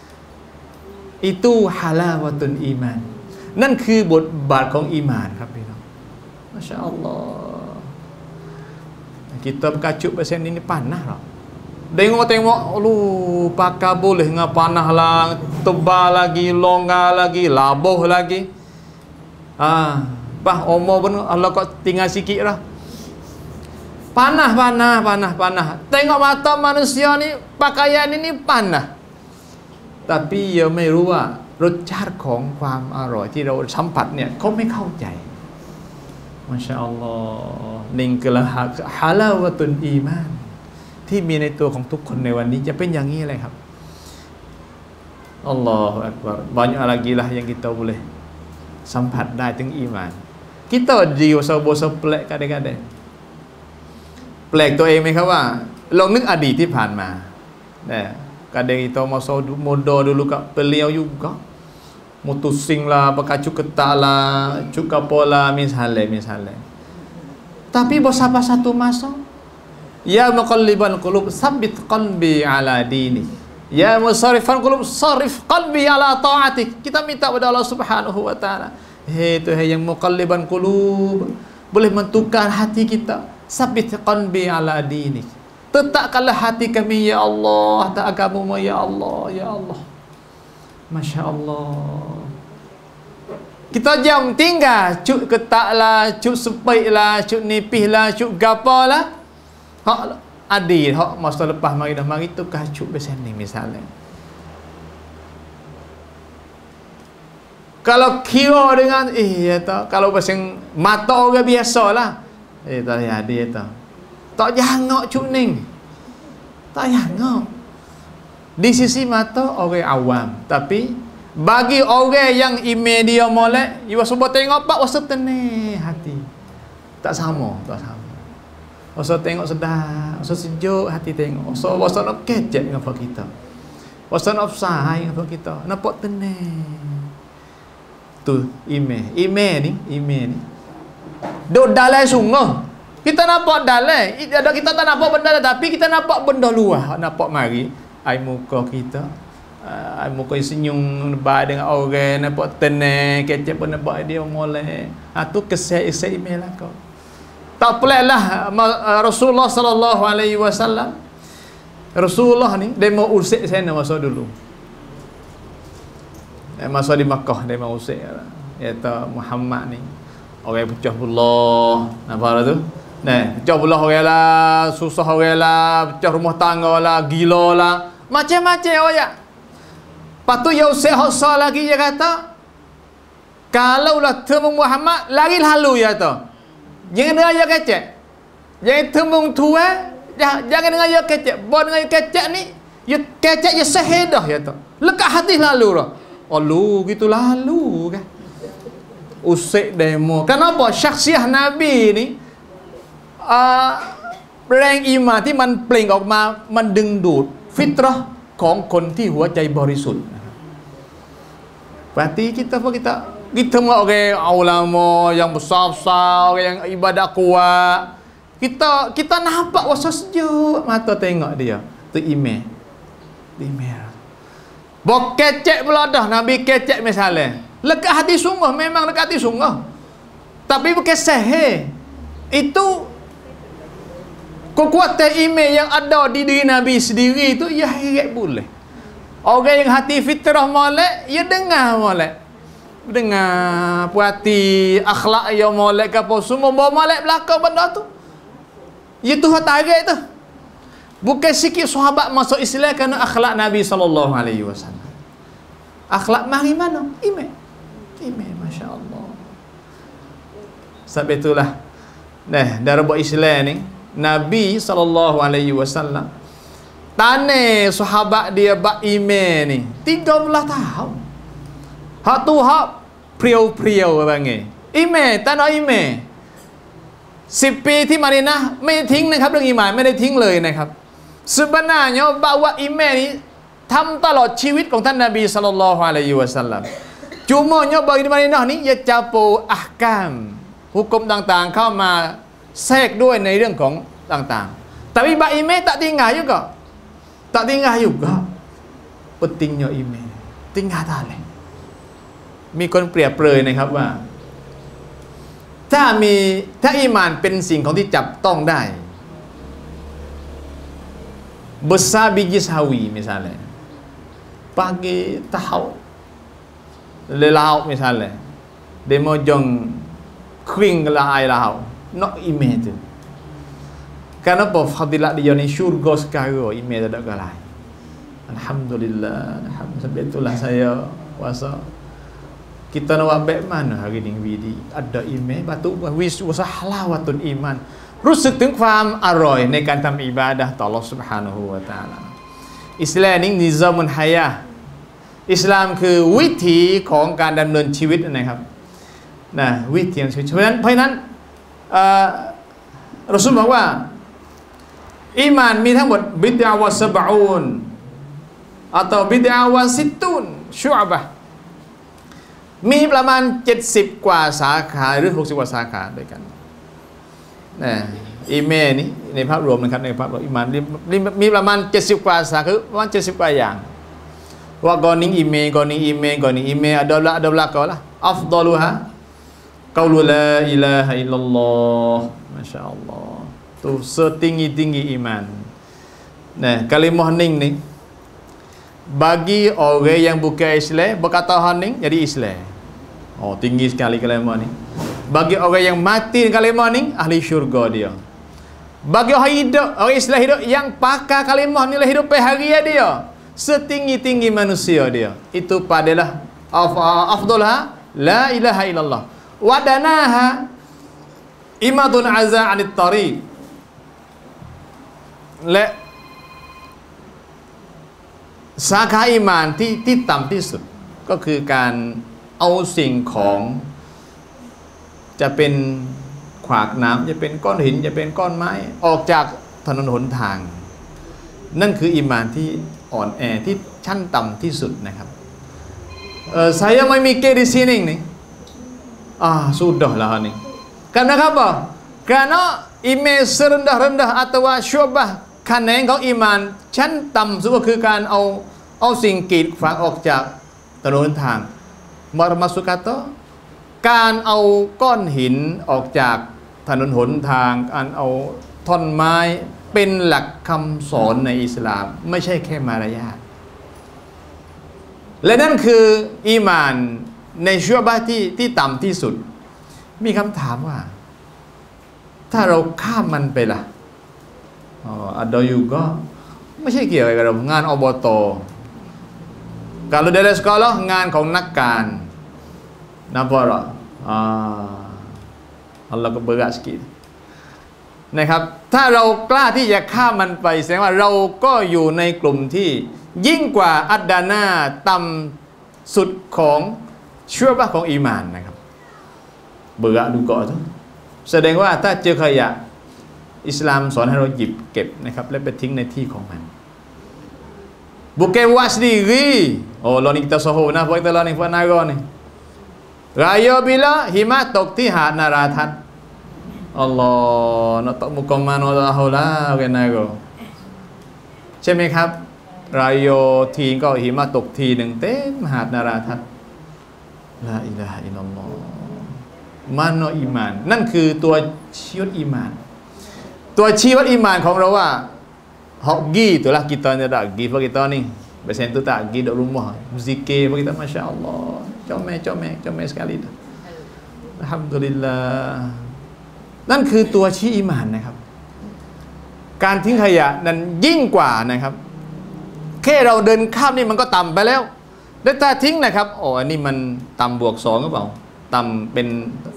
Itu halawatul iman. นั่นคือบทบาทของอีหม่านครับพี่น้องมาชาอัลลอฮ์ kita berkacut pasal ini panah lah. Tengok-tengok lu pakai boleh dengan panah lah, tebal lagi, longgar lagi, labuh lagi. Ah, bah umur pun Allah kau tinggal sikit lah. Panah, panah, panah, panah. Tengok mata manusia ni pakaian ini panah. Tapi ia ไม่รู้ว่ารสชาติของความอร่อยที่เราสัมผัสเนี่ยเขาไม่เข้าใจมาชาอัลลอฮ์นี่คือฮาลาวะตุลอีมานที่มีในตัวของทุกคนในวันนี้จะเป็นอย่างนี้เลยครับอัลลอฮฺอักบัร banyak lagi lah yang kita boleh สัมผัสได้ถึงอีมาน kita diusaha-usaha แปลกkadang-kadang แปลกตัวเองไหมครับว่าลองนึกอดีตที่ผ่านมาเนี่ยkadang kita masa muda dulu kat beliau juga mutusing lah pakai cuk ketak lah cuk kapola misalnya misalnya tapi bersama satu masa ya muqallibal qulub tsabbit qalbi ala dini ya musarrifal qulub sarrif qalbi ala ta'atik. Kita minta kepada Allah Subhanahu wa taala, hei Tuhan yang muqallibal qulub, boleh mentukar hati kita, tsabbit qalbi ala dini, tetapkanlah hati kami ya Allah atas agamamu ya Allah ya Allah. Masya Allah. Kita jam tinggal cuk ketak lah, cuk sepik lah, cuk nipih lah, cuk gapa lah. Hak adil, hak masa lepas mari dah mari tu kah cuk besan ni misalnya. Kalau kira dengan eh ya tak, kalau pasang mata orang biasalah. Eh tak jadi ya tak. Tak jangok cuning. Tak jangok. Di sisi mata orang awam, tapi bagi orang yang ime dia molek, iwa cuba tengok pak wasa tenang hati. Tak sama, tak sama. Wasa tengok sedap, wasa sejuk hati tengok. Wasa wasa nak kecek dengan apa kita. Wasa nak sayang dengan apa kita. Nampak tenang. Tu ime, ime ni, ime ni. Duk dalam sungguh. Kita nampak dalam, kita tak nampak benda tapi kita nampak benda luar, nampak mari air muka kita. Uh, air muka senyum lebat dengan orang, nampak tenang, kecek pun nampak dia molek. Ha tu kesel-kesel ime lah kau. Tak peliklah Rasulullah sallallahu alaihi wasallam. Rasulullah ni dia mau usik sana masa dulu. Masa di Makkah dia mau usik kata Muhammad ni orang pecah belah apa lah tu nah pecah belah orang lah, susah orang lah, pecah rumah tangga lah, gila lah, macam-macam orang. Lepas tu ya usik hasa lagi dia kata kalau lah temu Muhammad lari lalu ya tu jangan dengar dia kecek, jangan temu tua, jangan dengar dia kecek, buat dengar dia kecek ni dia kecek dia sehedah ya tu lekat hati lalu lah. Oh lu gitu lalu kan. Usik demo. Kenapa? Syakhsiah Nabi ni uh, แรงอีหม่านที่มันเปล่งออกมามันดึงดูดฟิตเราะห์ของคนที่หัวใจบริสุทธิ์ Berarti kita apa kita kita mau orang ulama yang besar-besar, orang yang ibadah kuat. Kita kita nampak wasa sejuk mata tengok dia. Tu iman. Iman. Bok kecek pula dah Nabi kecek misalnya. Lekat hati sungguh, memang lekat hati sungguh. Tapi bukan sahih. Itu kekuatan iman yang ada di diri Nabi sendiri itu ya hirat boleh. Orang yang hati fitrah molek, ya dengar molek. Dengar puati akhlak yang molek ke apa semua bawa molek belakang benda tu. Ya tu tarik tu. Bukan sikit sahabat masuk Islam kerana akhlak Nabi sallallahu alaihi wasallam. Akhlak mari mana? Iman. Iman, masya-Allah. Sebab itulah. Nah, dari buat Islam ni, Nabi sallallahu alaihi wasallam tane sahabat dia bak iman ni tiga belas tahun. Hak tu hak priau-priau panggil. Iman, tanah iman. สิบ ปีที่มาดีนะไม่ทิ้งนะครับเรื่องอีหม่านไม่ได้ทิ้งเลยนะครับ Sebenarnya bawa iman ni ทำตลอดชีวิตของท่านนบีศ็อลลัลลอฮุอะลัยฮิวะซัลลัม Cumanya bagi di Madinah ni ia campur ahkam, hukumต่างๆเข้ามาแทรกด้วยในเรื่องของต่างๆ Tapi bab iman tak tinggal juga. Tak tinggal juga. Pentingnya iman. Tinggal tak leh. มีคนเปรียบเปรยนะครับว่าถ้ามีถ้าอีหม่านเป็นสิ่งของที่จับต้องได้ besar biji sawi misalnya pagi tahu lelau misalnya demo jong kering lah air lau nak iman tu kenapa fadilat dia ni syurga sekarang iman tak ada galai. Alhamdulillah, alhamdulillah. Sebab itulah saya puasa. Kita nak buat mana hari ni widi ada iman batu wis halawatul iman รู้สึกถึงความอร่อยในการทำอิบาดะห์ต่อ Allah Subhanahu wa taala อิสลามนี่นิซามุนฮายะห์อิสลามคือวิถีของการดำเนินชีวิตนะครับนะวิถีของชีวิตเพราะฉะนั้นเพราะฉะนั้นรอซูลบอกว่าอีหม่านมีทั้งหมดบิดอะวะซะบะอูน atau bidah wa sittun syu'bah มีประมาณเจ็ดสิบกว่าสาขาหรือหกสิบกว่าสาขาด้วยกันนะอีเมนี่ในภาพรวมนะครับในภาพรวมอิมานมีประมาณเจ็ดสิบกว่าสาขาคือประมาณเจ็ดสิบกว่าอย่างว่ากรณีอีเมกรณีอีเมกรณีอีเมada lah ada belakang lah afdaluha qaulu la ilaha illallah masyaallah tu setinggi-tinggi iman nah kalimah ning ni bagi orang yang bukan Islam berkata hening jadi Islam. Oh tinggi sekali kalimah ni. Bagi orang yang mati kalimah ni ahli syurga dia. Bagi orang hidup, orang Islam hidup yang pakai kalimah ni lah hidup hari dia setinggi-tinggi manusia dia. Itu padalah afdalha ลาอิลาฮะอิลลัลลอฮ์วะดานาฮะอิมาตุนอาซาอันิตตอรีและสาขาอิมานที่ที่ต่ำที่สุดก็คือการเอาสิ่งของจะเป็นขวากน้ำจะเป็นก้อนหินจะเป็นก้อนไม้ออกจากถนนหนทางนั่นคืออิมานที่อ่อนแอที่ชั้นต่ำที่สุดนะครับเออ saya memikir di sini nih ah sudah lah nih karena apa karena imej serendah-rendah atau syubah คะแนนของอิมานชั้นต่ำสุดก็คือการเอาเอาสิ่งกีดขวางออกจากถนนหนทางmaksud kata การเอาก้อนหินออกจากถนนหนทางการเอาท่อนไม้เป็นหลักคำสอนในอิสลามไม่ใช่แค่มารยาทและนั่นคืออีหม่านในชั่วบะที่ที่ต่ำที่สุดมีคำถามว่าถ้าเราข้ามมันไปล่ะอ๋อada jugaไม่ใช่เกี่ยวกับงานอบตkalau dari sekolah งานของนักการnampak ah Allahก็berat sikitนะครับถ้าเรากล้าที่จะข้ามมันไปแสดงว่าเราก็อยู่ในกลุ่มที่ยิ่งกว่าอัดดานาต่ำสุดของชั่วบะของอีหม่านนะครับเบื่อดูก่อนแสดงว่าถ้าเจอขยะอิสลามสอนให้เราหยิบเก็บนะครับและไปทิ้งในที่ของมันbukan buat sendiri oh lo ni kita soho nah buat kita lo ni buat naga ni raya bila himat tok ti hat naratat Allah nak tak muka mana tahu lah kan naga ใช่ไหมครับรายโยทีก็หิมะตกทีหนึ่งเต็มหาดนาราทัศน์ลาอิลาฮะอิลลัลลอฮ์มานออีมานนั่นคือตัวชี้วัดอีมานตัวชี้วัดอีมานของเราว่าhok gi itulah kita ni tak gi bagi kita ni biasa tu tak gi dok rumah zikir bagi kita masya-Allah comel-comel comel sekali dah alhamdulillah นั่นคือตัวชี้อีมานนะครับการทิ้งขยะนั้นยิ่งกว่านะครับแค่เราเดินข้ามนี่มันก็ต่ำไปแล้วแล้วถ้าทิ้งนะครับโอ้อันนี้มันต่ำบวกสองหรือเปล่าต่ำเป็น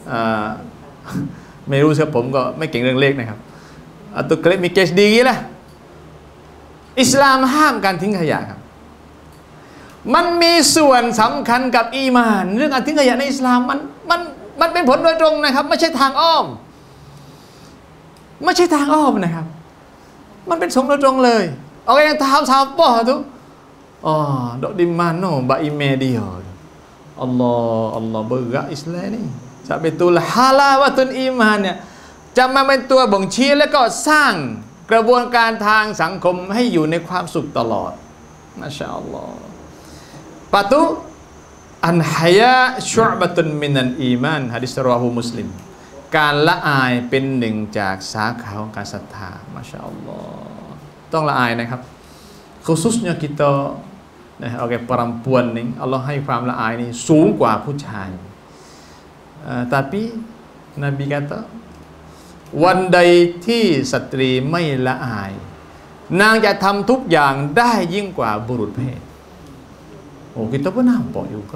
ไม่รู้ครับผมก็ไม่เก่งเรื่องเลขนะครับatau kalian mikir sendiri lah อิสลามห้ามการทิ้งขยะครับมันมีส่วนสำคัญกับอีหม่านเรื่องการทิ้งขยะในอิสลามมันมันมันเป็นผลโดยตรงนะครับไม่ใช่ทางอ้อมไม่ใช่ทางอ้อมนะครับมันเป็นสงโดยตรงเลยorang yang tahu siapa tu oh dok di mana bak email dia Allah Allah berat Islam ni sebab betul halawatun iman เนี่ยจะมาเป็นตัวบ่งชี้และก็สร้างกระบวนการทางสังคมให้อยู่ในความสุขตลอดมาชาอัลลอฮ์ปะตุอันฮายะชุอ์บะตุนมินัลอีมานหะดีษรอฮูมุสลิมการละอายเป็นหนึ่งจากสาขาของการศรัทธามาชาอัลลอฮ์ต้องละอายนะครับ khususnya kita nah orang perempuan ni Allah ให้ความละอายนี่สูงกว่าผู้ชาย uh, tapi Nabi kata วันใดที่สตรีไม่ละอายนางจะทำทุกอย่างได้ยิ่งกว่าบุรุษเพศโอ้ kita pun nampak juga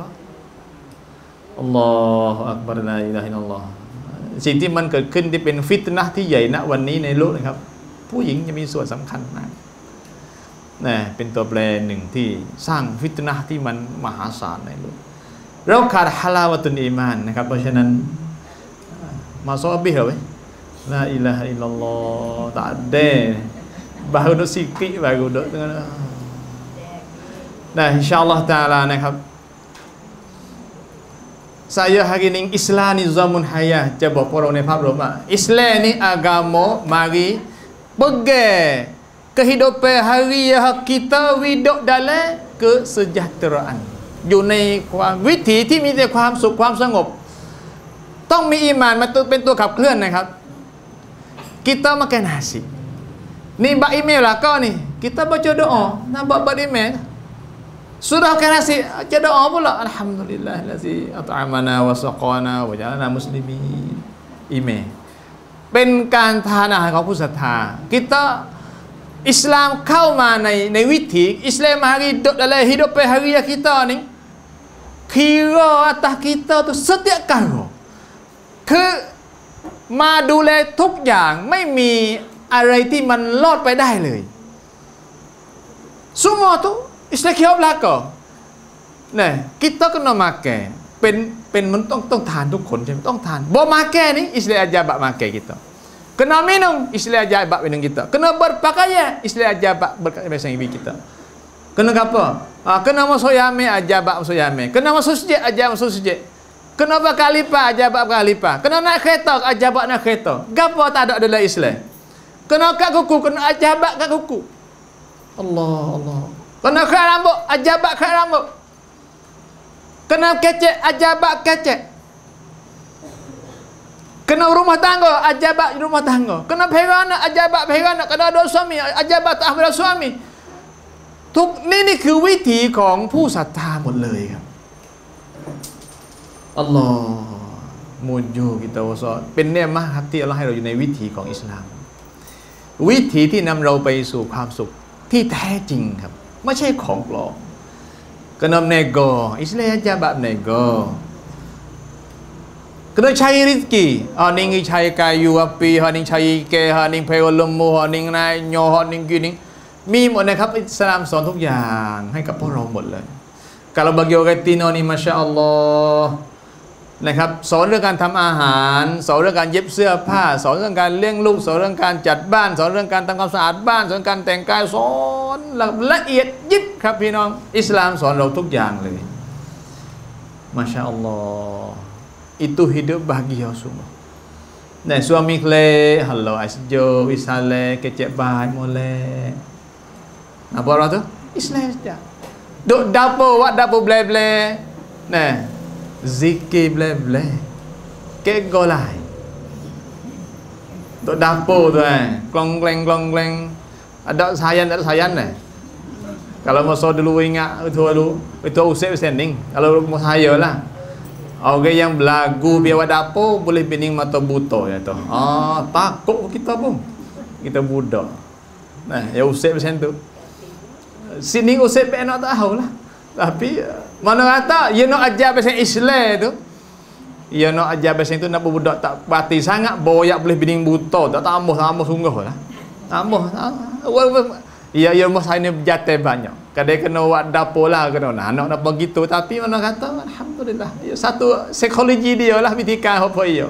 Allahu Akbar la ilaha illallah สิ่งที่มันเกิดขึ้นที่เป็นฟิตนะห์ที่ใหญ่ณวันนี้ในโลกนะครับผู้หญิงจะมีส่วนสำคัญมากนะเป็นตัวแปรหนึ่งที่สร้างฟิตนะห์ที่มันมหาศาลในโลกเราขาดฮะลาวะตุนอีมานนะครับเพราะฉะนั้นมาซอบิเหรอลาอิลาฮะอิลลัลลอฮ์ tak ada baru duk sikit baru duk tengah nah insyaallah taala นะครับsaya hari ini Islam ni zamun hayah จะบอกพวกเราในภาพรวมว่าอิสลามนี่ agama mari pegang kehidupan harian kita hidup dalam kesejahteraan อยู่ในความวิถีที่มีแต่ความสุขความสงบต้องมีอีหม่านมาเป็นตัวขับเคลื่อนนะครับ kita makan nasi ni bak email lah kau ni kita baca doa nak buat bak email sudah makan nasi baca doa pula alhamdulillah lazi at'amana wa saqana wa jalana muslimin email เป็นการทานอาหารของผู้ศรัทธา kita อิสลามเข้ามาในในวิถีอิสลาม hari hidup dalam hidup harian kita ni kira atas kita tu setiap kaliคือมาดูแลทุกอย่างไม่มีอะไรที่มันรอดไปได้เลย semua tu Islam kira belaka nah kita kena makanเป็นเป็นมันต้องต้องทานทุกคนใช่ไหมต้องทานบ่makan ni Islam ajar bab makan kita kena minum Islam ajar bab minum kita kena berpakaian Islam ajar bab berpakaian ibu kita kena apa ha, kena masuk yamin ajar bab masuk yamin kena masuk masjid ajar masuk masjid kena pakai lipat ajar bab pakai lipat kena naik kereta ajar bab naik kereta gapo tak ada dalam Islam kena kat kuku kena ajar bab kat kuku Allah Allah kena kat rambut ajar bab kat rambut kena kecek ajar bab kecek kena rumah tangga ajar bab rumah tangga kena perana ajar bab perana kena ada suami ajar bab tak ada suami ทุกนี่นี่คือวิถีของผู้ศรัทธาหมดเลยครับอัลลอฮ์มุญูกิตาวซอดเป็นเนืมะครับที่อัลลอฮ์ให้เราอยู่ในวิถีของอิสลามวิถีที่นำเราไปสู่ความสุขที่แท้จริงครับไม่ใช่ของปลอมkena nego Islam ajar bab nego kena cari rezeki ha ning cari kayu api ha ning cari ke ha ning payol lembu ha ning nai nyo ha ning gini มีหมดนะครับอิสลามสอนทุกอย่างให้กับพวกเราหมดเลย kalau bagi orang Tino ni Masya Allah นะครับสอนเรื่องการทำอาหารสอนเรื่องการเย็บเสื้อผ้าสอนเรื่องการเลี้ยงลูกสอนเรื่องการจัดบ้านสอนเรื่องการทำความสะอาดบ้านสอนการแต่งกายสอนละเอียดยิบครับพี่น้องอิสลามสอนเราทุกอย่างเลย Masya Allah itu hidup bahagia semua nah suami kle halo asjo wisale kecek bahan molek apa orang tu Islam saja duk dapur wak dapur bleh-bleh nah zikir bleh-bleh ke golai duk dapur tu eh klong-kleng klong-kleng ada sayan ada sayan eh kalau masa dulu ingat itu dulu itu usep standing kalau masa saya lah orang yang belagu biar wak dapur boleh bening mata buta ya tu ah takut kita pun kita budak nah ya usep macam tu sini usep nak tahu lah tapi mana kata dia nak ajar bahasa Islam tu dia nak ajar bahasa itu nak budak tak pati sangat boyak boleh bening buta tak tambah tambah sungguh lah tambah ya ya masa ini jatuh banyak kadang kena buat dapur lah kena nah, anak nak begitu tapi mana kata alhamdulillah ya, satu psikologi dia lah bitika apa ia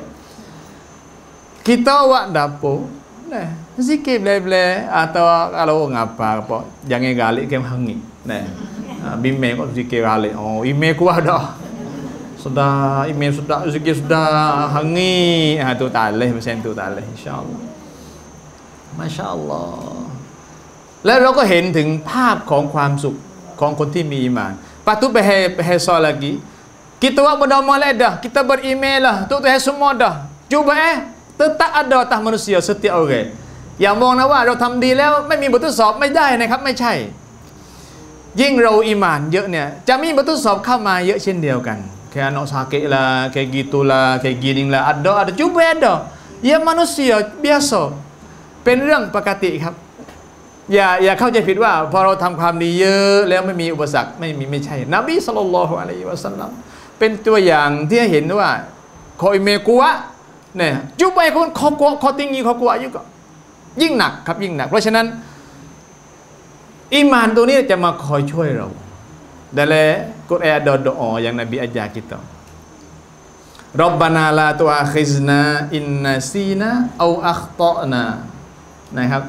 kita buat dapur nah zikir bleh-bleh atau kalau ngapa apa jangan galik ke hangi nah bime kok zikir galik oh ime kuah dah sudah ime sudah zikir sudah hangi ha tu taleh macam tu taleh insyaallah masyaallah แล้วเราก็เห็นถึงภาพของความสุขของคนที่มีอีหม่าน patut behesa lagi kita buat benda molek dah kita beriman lah tu tu semua dah cuba eh tetap ada atas manusia setiap orangอย่ามองนะว่าเราทำดีแล้วไม่มีบททดสอบไม่ได้นะครับไม่ใช่ยิ่งเราอีหม่านเยอะเนี่ยจะมีบททดสอบเข้ามาเยอะเช่นเดียวกันkayak anak sakit lah kayak gitulah kayak gini lah ada ada cuba ada ya manusia biasa เป็นเรื่องปกติครับอย่าอย่าเข้าใจผิดว่าพอเราทำความดีเยอะแล้วไม่มีอุปสรรคไม่มีไม่ใช่นบีศ็อลลัลลอฮุอะลัยฮิวะซัลลัมเป็นตัวอย่างที่เห็นว่าคอยเมกัวเนี่ยจุบไปคนคอกลัวคอติงงีคอกลัวอยู่ก็ยิ่งหนักครับยิ่งหนักเพราะฉะนั้นอีหม่านตัวนี้จะมาคอยช่วยเราdalam Quran ada doa yang Nabi ajar kita Rabbana la tu'akhizna in nasina au akhtana นะครับ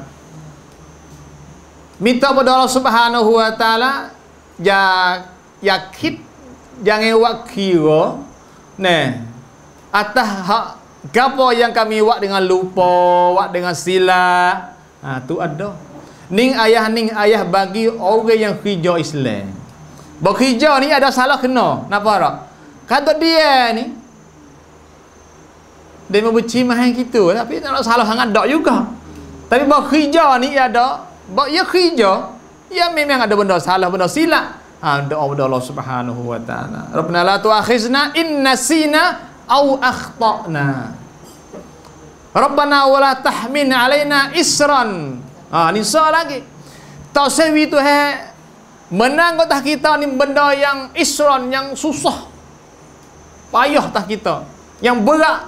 minta pada Allah Subhanahu wa taalaอย่าอย่าคิดjangan buat kira nah atas hak gapo yang kami buat dengan lupa buat dengan silap ha tu ada ning ayah ning ayah bagi orang yang hijau Islam berhijau ni ada salah kena napa tak kata dia ni dia membenci mahal kita tapi tak ada salah sangat dak juga tapi berhijau ni ada bak ya hijau ya memang ada benda salah benda silap ha doa kepada Allah Subhanahu wa taala Rabbana la tu'akhizna in nasina au akhtana Rabbana wa la tahmil alaina isran ha ni soal lagi tak sewi tu hai Menang ke atas kita ni benda yang isran, yang susah, payah atas kita, yang berat.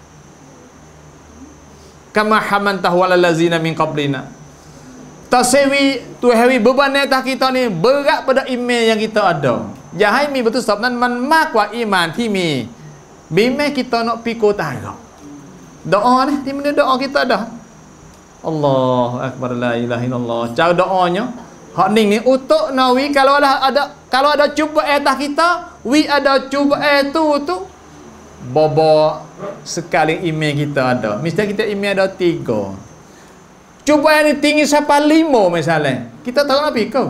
Kama hamantahu alal ladzina min qablina. Tasewi tu hewi beban atas kita ni berat pada iman yang kita ada. Jahai mi betul sebab nan man makwa imanที่มี bimbang kita nak pikul tarak. Doa ni, di mana doa kita dah. Allahu akbar, la ilaha illallah. Cara doanya hak ning ni untuk nawi kalau ada ada kalau ada cuba atas kita, wi ada cuba tu tu bobo sekali iman kita ada. Mesti kita iman ada tiga. Cuba ni tinggi sampai lima misalnya. Kita tahu nak pikul.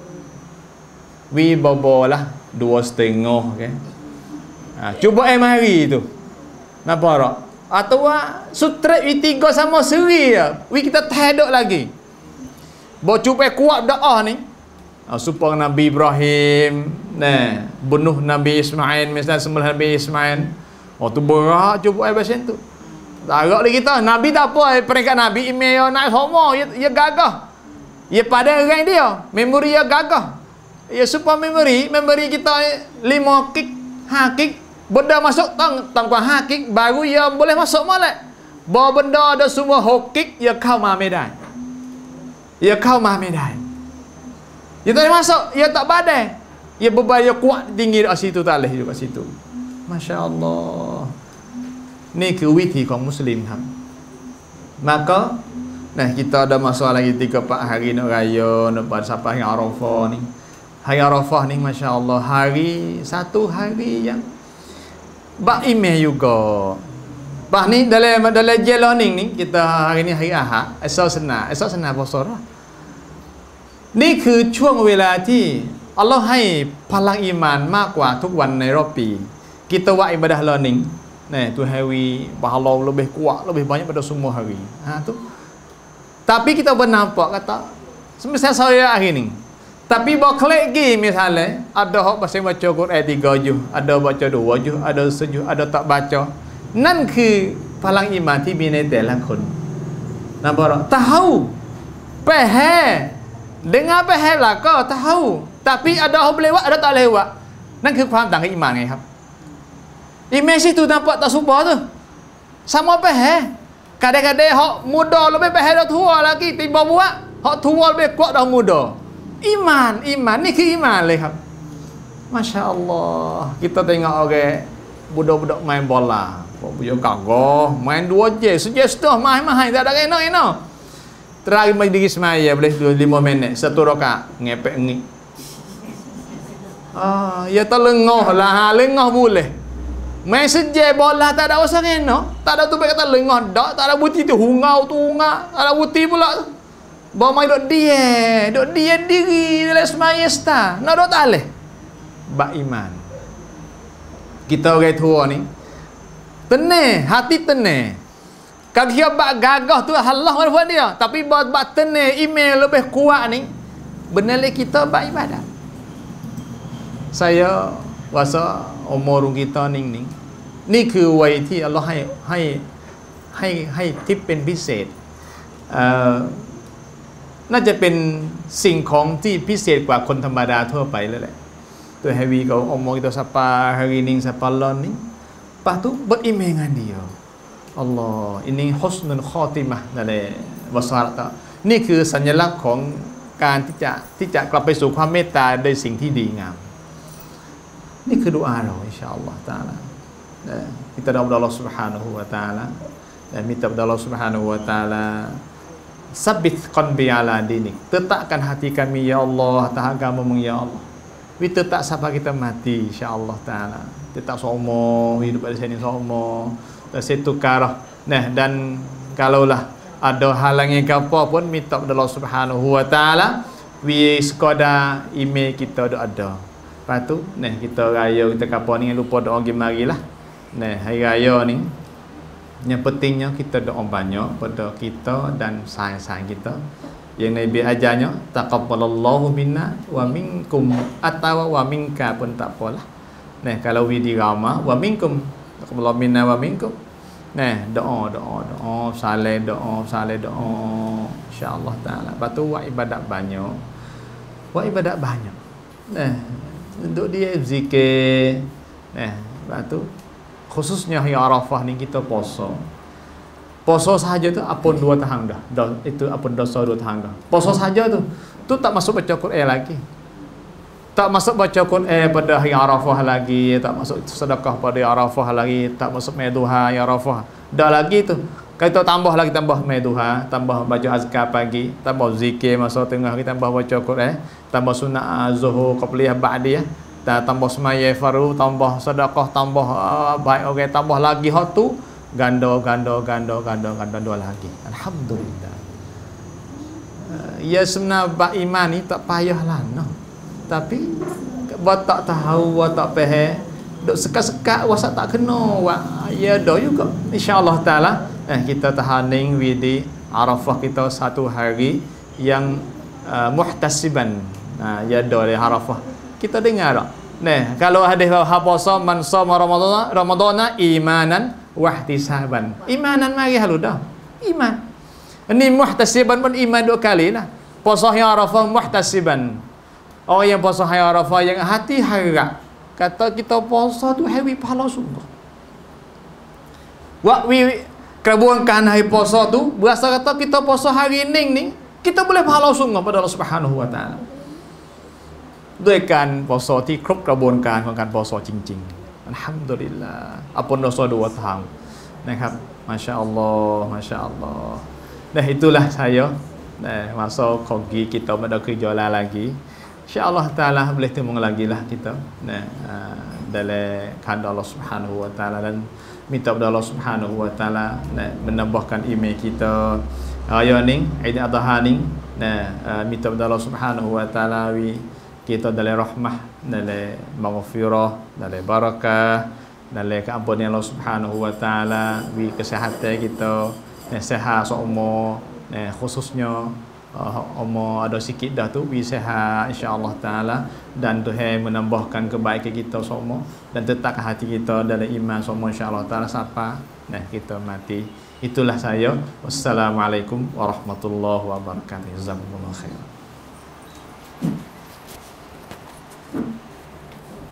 Wi bobo lah dua setengah, okay? Ha, cuba eh mari tu. Nampak tak? Atau sutret wi tiga sama seri ya. Wi kita tahaduk lagi. Bo cuba kuat doa ni. Ha, supaya Nabi Ibrahim nah bunuh Nabi Ismail, misalnya sembelih Nabi Ismail. Oh tu berat cuba eh macam tu. Tarak lagi kita. Nabi tak apa peringkat Nabi email nak semua ya, ya gagah. Ya pada orang dia, memori ya gagah. Ya supaya memori, memori kita lima kik, ha kik, benda masuk tang tanpa ha kik baru ya boleh masuk molek. Bawa benda ada semua hokik ya kau mah medai. Ya kau mah medai. Ya tak masuk, ya tak badai. Ya berbaya kuat tinggi di situ talih juga situ. Masya-Allah. Ni ke witi kaum muslim ham. Maka nah kita ada masa lagi tiga empat hari nak raya, nak pada sampai hari Arafah ni. Hari Arafah ni masya-Allah hari satu hari yang bak imeh juga. Bah ni dalam dalam jalaning ni kita hari ni hari Ahad, esok senang, esok senang puasa dah. Niคือช่วงเวลาที่อัลเลาะห์ให้พลังอีหม่านมากกว่าทุกวันในรอบปี Kita buat ibadah learning. Nah, tu hari pahala lebih kuat, lebih banyak pada semua hari. Ha tu. Tapi kita bernampak kata semisal saya hari ni. Tapi bawa klik lagi misalnya ada hak pasal baca Quran tiga juz, ada baca dua juz, ada sejuz, ada tak baca. Nan คือพลังอีหม่านที่มีในแต่ละคน Nampak tak? Tahu. Faham. Dengar faham lah kau tahu. Tapi ada orang lewat, ada tak lewat.นั่นคือความต่างกับอีหม่านไงครับ Iman situ nampak tak serupa tu. Sama faham. Kadang-kadang hak muda lebih faham dah tua lagi tiba buat. Hak tua lebih kuat dah muda. Iman, iman ni ke iman lehครับ Masya-Allah. Kita tengok orang budak-budak main bola. Budak kagah, main dua je, sejam setengah main-main tak ada kena-kena. Terakhir majlis semaya boleh lima minit satu rakaat ngepek ngik. Ah, ya tak lengah lah, lengah boleh. Main sejam bola tak ada usah kena. Tak ada tu baik kata lengah dak, tak ada buti tu hungau tu hungak, tak ada buti pula tu. Bawa main duk dia, duk dia diri dalam semaya sta. Nak duk tak leh. Bak iman. Kita orang tua ni tenang, hati tenang. Kalau dia bak gagah tu Allah buat dia, tapi buat bak tenang, iman lebih kuat ni benar kita bak ibadat. Saya rasa umur kita ni ni นี่คือวัยที่อัลเลาะห์ให้ให้ให้ให้ทิปเป็นพิเศษเอ่อน่าจะเป็นสิ่งของที่พิเศษกว่าคนธรรมดาทั่วไปแล้วแหละตัวให้วีก็omong kita siapa hari ni siapa lon ni lepas tu beriman dengan dia Allah ini husnul khatimah นั่นแหละวะซาระนี่คือสัญลักษณ์ของการที่จะที่จะกลับไปสู่ความเมตตาโดยสิ่งที่ดีงามนี่คือดุอาเราอินชาอัลลอฮ์ตะอาลาkita doa kepada Allah Subhanahu wa taala dan minta kepada Allah Subhanahu wa taala sabit qalbi ala dinik, tetapkan hati kami ya Allah atas agamamu ya Allah. Kita tak sampai kita mati insya-Allah taala. Tetap seumur hidup di sini seumur tersetukar. Nah, dan kalaulah ada halangan ke apa pun minta kepada Allah Subhanahu wa taala, wi sekadar email kita dah ada. Lepas tu, nah kita raya kita kapal ni lupa doa pergi marilah. Nah, hari raya ni yang pentingnya kita doa banyak pada kita dan sayang-sayang kita. Yang Nabi ajarnya taqabbalallahu minna wa minkum atau wa minka pun tak apalah. Nah, kalau we di ramah wa minkum taqabbalallahu minna wa minkum. Nah, doa doa doa saleh doa saleh doa insya-Allah taala. Lepas tu buat ibadat banyak. Buat ibadat banyak. Nah, untuk dia zikir. Nah, lepas tu khususnya hari Arafah ni kita puasa. Puasa sahaja tu apun dua tahun dah. dah. Itu apun dosa dua tahun dah. Puasa sahaja tu. Tu tak masuk baca Quran lagi. Tak masuk baca Quran pada hari Arafah lagi, tak masuk sedekah pada Arafah lagi, tak masuk meduha hari Arafah. Dah lagi tu. Kita tambah lagi tambah meduha, tambah baca azkar pagi, tambah zikir masa tengah hari, tambah baca Quran, tambah sunat zuhur qabliyah ba'diyah, tambah semaya faru, tambah sedekah, tambah uh, baik okey, tambah lagi hak tu ganda ganda ganda ganda ganda dua lagi. Alhamdulillah. Uh, ya sebenarnya bab iman ni tak payahlah noh. Tapi buat tak tahu, buat tak faham, duk sekat-sekat wasa tak kena, ya dah juga. Insya-Allah taala eh kita tahaning widi Arafah kita satu hari yang uh, muhtasiban. Nah, ya dah di Arafah. Kita dengar tak? Nah, kalau hadis ha puasa man shoma ramadhana ramadhana imanan wa ihtisaban. Imanan mari halu dah. Iman. Ini muhtasiban pun iman dua kali lah. Puasa yang Arafah muhtasiban. Orang yang puasa hari Arafah yang hati harap kata kita puasa tu hari pahala sungguh. Waktu kerabunkan hari puasa tu berasa kata kita puasa hari ni ni kita boleh pahala sungguh pada Allah Subhanahu Wa Taala. ด้วยการpuasaที่ครบกระบวนการของการpuasaจริงๆอัลฮัมดุลิลลาห์อภน dosa dua tahun นะครับ masya-Allah masya-Allah. Dah itulah saya nah masa kogi kita pada kerja lagi. InsyaAllah ta'ala boleh temu lagi lah kita nah, uh, dalam kehendak Allah Subhanahu Wa Ta'ala dan minta kepada Allah Subhanahu Wa Ta'ala nah, menambahkan iman kita raya ni Aid Adha ni nah, uh, minta kepada Allah Subhanahu Wa Ta'ala wi kita dalam rahmah dalam maghfirah dalam barakah dalam keampunan Allah Subhanahu Wa Ta'ala wi kesihatan kita nah, sehat seumur nah, khususnya Uh, umur ada sikit dah tu bisa insya-Allah taala dan Tuhan menambahkan kebaikan kita semua dan tetapkan hati kita dalam iman semua insya-Allah taala sampai nah kita mati. Itulah saya. Wassalamualaikum warahmatullahi wabarakatuh. Jazakumullah khairan.